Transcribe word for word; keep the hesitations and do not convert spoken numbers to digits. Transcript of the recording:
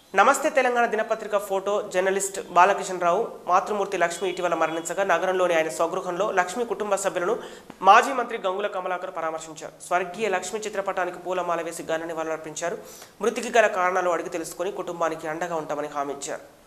నమస్తే తెలంగాణ దినపత్రిక photo journalist Balakishan రావు మాతృమూర్తి లక్ష్మి ఇటీవల మరణించగా నగరంలోని ఆయన స్వగృహంలో లక్ష్మి కుటుంబ సభ్యులను మాజీ మంత్రి గంగుల కమలాకర్ పరామర్శించారు. స్వర్గీయ లక్ష్మి చిత్రపటానికి పూలమాల వేసి ఘన నివాళులర్పించారు. మృతికి గల కారణాలు అడిగి తెలుసుకుని కుటుంబానికి అండగా ఉంటామని హామీ ఇచ్చారు.